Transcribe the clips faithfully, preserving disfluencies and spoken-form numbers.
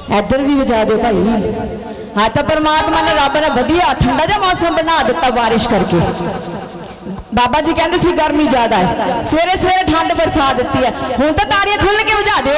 इधर भी बजा दो भाई। हाँ तो परमात्मा ने रब ने वधिया ठंडा जा मौसम बना दिता बारिश करके। बाबा जी कहते सी गर्मी ज्यादा है, सवेरे सवेरे ठंड बरसा दी है। हूं तो तारियां खुल के बजा दो।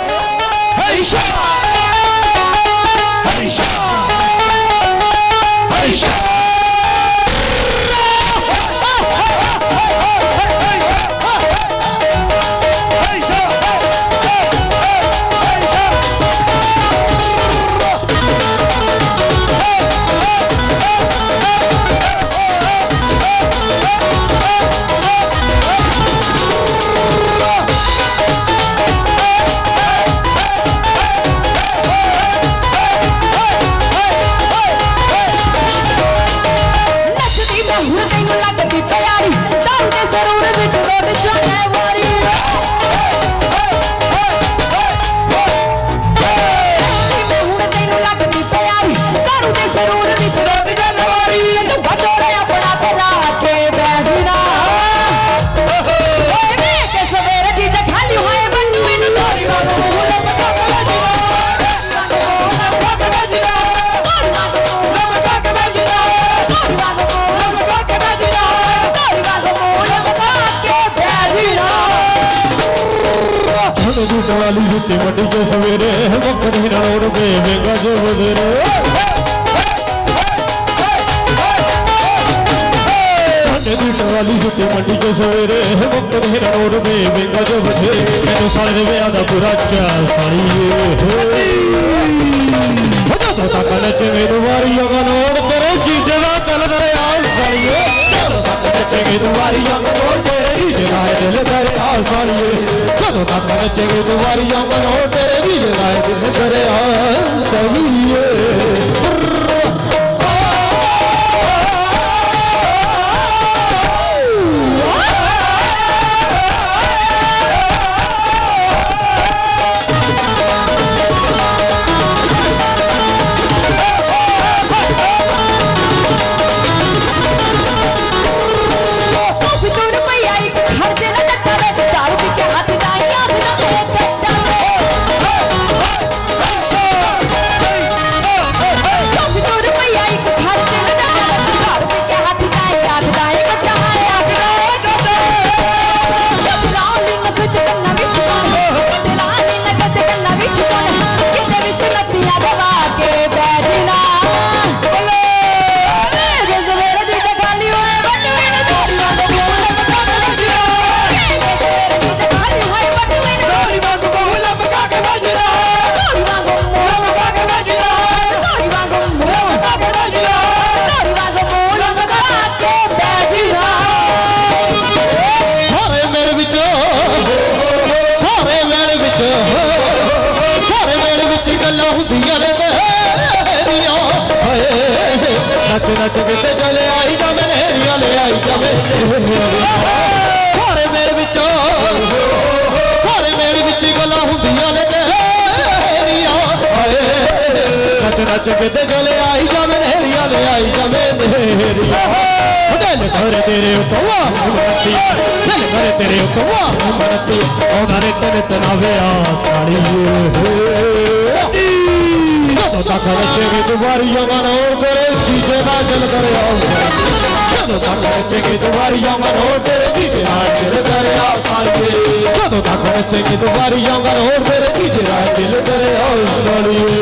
वाली जुत्ती मंडी के सवेरे वक्त रोड पे गज बदरे वाली जुत्ती मंडी के सवेरे वक्त रोड पे गज बजे मैंने सारे ब्याह का पूरा चाल साड़ी मेरे वारी नोड़ तेरे चीजे का दिल करे आज साड़िए तुम्हारी दिल करे आज साड़िए चलो तक नचेंगे तुम्हारी तेरे भी दिल करे आज साड़िए। नच के चले आई जा मेरे ले आई जा सारे मेरे विच सारे मेरे विच गल्लां हुंदियां ने नच नच के चले आई जा मेरे ले आई जा दिल करे तेरे उतवा दिल करे तेरे उतवा मनती ओनारे तेरे तनावे आ साड़ी तक नचेगी तुम्हारी यमन और तेरे सीधे ना चल करे आओ चलो तक नचेगी तुम्हारी यमन और तेरे सीधे ना चल करे आओ चलो तक नचेगी तुम्हारी यमन और तेरे सीधे ना चल करे आओ साड़िए।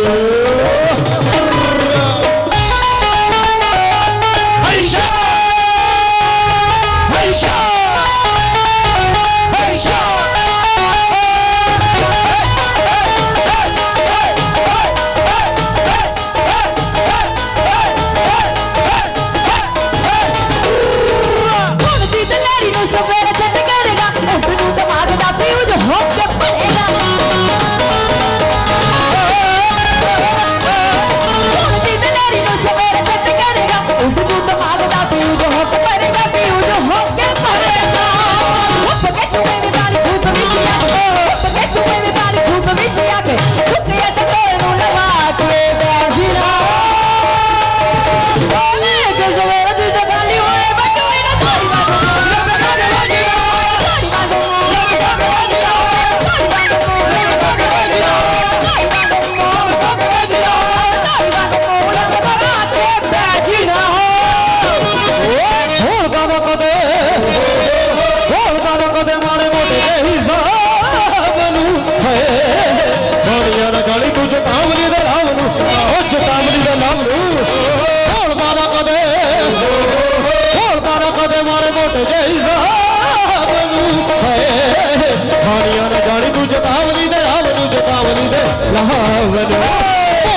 दिमाग का फ्यूज हो के पड़ेगा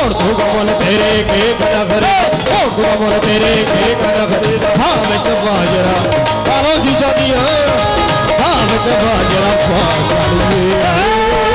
मोड़ दूंगा मुल तेरे के नखरे मोड़ दूंगा मुल तेरे के नखरे हाँ विच बाजरा कालो जीजा दिया हाँ विच बाजरा पालिए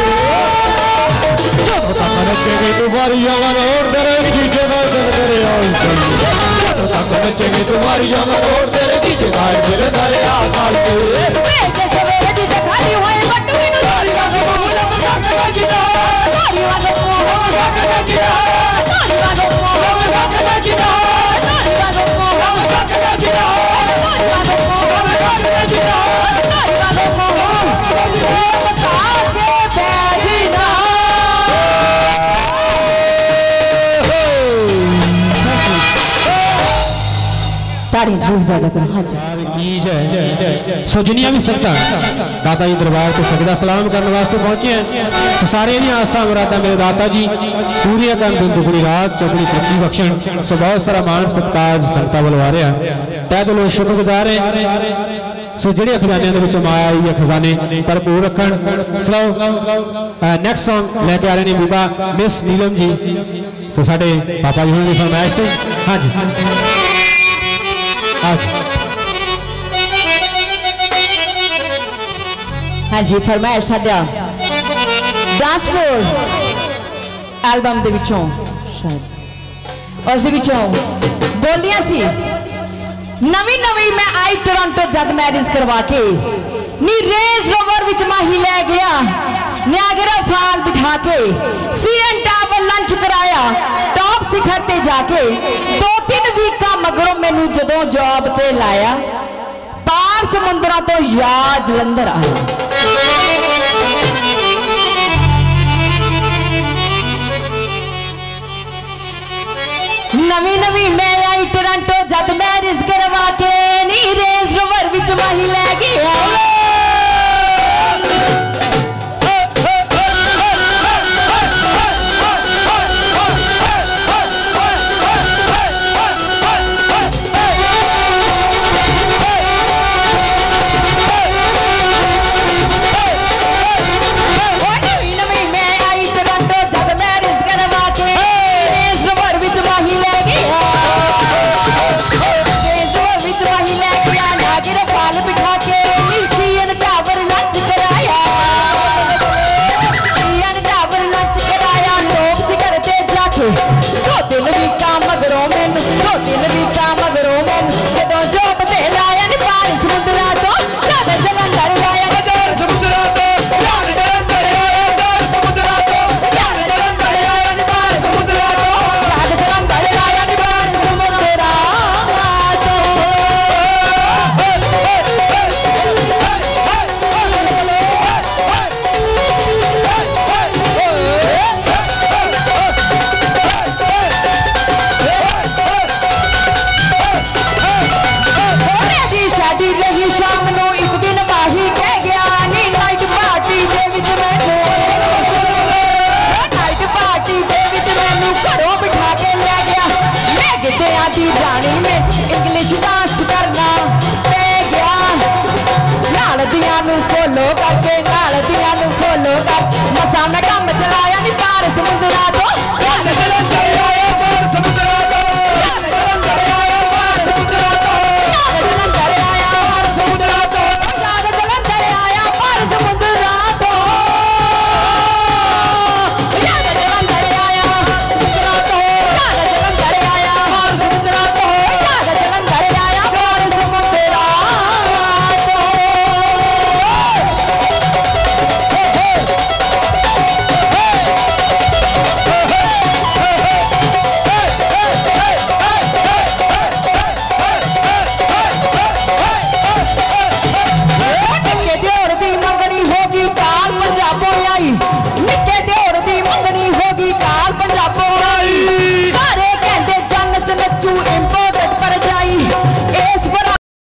ਜਦੋਂ ਤੱਕ ਨੱਚੇਗੀ ਤੂੰ ਵਾਰੀਆਂ ਵਾਲੋੜ ਤੇਰੇ ਜੀਜੇ ਦਾ ਦਿਲ ਦਰਿਆ ਸਾਲੀਏ ਜਦੋਂ ਤੱਕ ਨੱਚੇਗੀ ਤੂੰ ਵਾਰੀਆਂ ਵਾਲੋੜ ਤੇਰੇ ਜੀਜੇ ਦਾ ਦਿਲ ਦਰਿਆ ਸਾਲੀਏ ਵੇ ਸਵੇਰੇ ਦੀ ਖਾਲੀ ਹੋਏ ਬੱਟੂ ਨੂੰ ਵਾਰੀਆਂ ਨੂੰ ਮੂਲ ਮਸਾਕਾ ਜਿਦਾ ਵਾਰੀਆਂ ਨੂੰ ਮੂਲ ਮਸਾਕਾ ਜਿਦਾ ਵਾਰੀਆਂ ਨੂੰ ਮੂਲ ਮਸਾਕਾ ਜਿਦਾ ਵਾਰੀਆਂ ਨੂੰ ਮੂਲ ਮਸਾਕਾ ਜਿਦਾ ਵਾਰੀਆਂ ਨੂੰ ਮੂਲ ਮਸਾਕਾ ਜਿਦਾ ਵਾਰੀਆਂ ਨੂੰ ਮੂਲ ਮਸਾਕਾ ਕੇ ਬੈਠੀ ਨਾ ताड़ी जरूर ज्यादा करो हाँ जी की जय सो जिन्नियां भी संगतां दाता जी दरबार ते सजदा सलाम करने वास्ते पहुंचे हैं सो सारे दी आसा मुरादा मेरे दाता जी पूरी कर दिन दुगनी रात चौगनी तरक्की बख्शण सो बहुत सारा मान सत्कार संगतां वाल आ रहा तै दिलों शुक्रगुजार है सो जिहड़े खजानियां दे विचों माया आई है खजाने भरपूर रखण सो नैक्सट सॉन्ग लेके आ रहे ने बीबा मिस नीलम जी सो साडे पापा जी होने दी फरमाइश ते हाँ जी हाँ जी फरमाइश साडा डांस फ्लोर एल्बम दे विचों शायद उस दे विचों बोलियां सी नवी नवी मैं आई टोरंटो जद मैरिज करवा के नी रेंज रोवर विच माही ले गया नियागरा फाल बिठा के सीएन टावर लंच कराया टॉप शिखर ते जाके दो तीन वीका मगरों मैनू जदों जॉब ते लाया पार समुद्रा तो याद जलंधर आया नवी नवी मैं आई टोरंटो जद